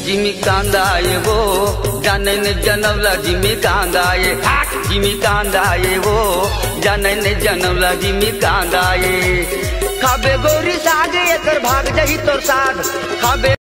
Jimmy कांदा ये वो जाने ने जनवला जिमी कांदा ये वो जाने ने जनवला जिमी कांदा ये खाबे गोरी साग एकर भाग जही तोर साग खाबे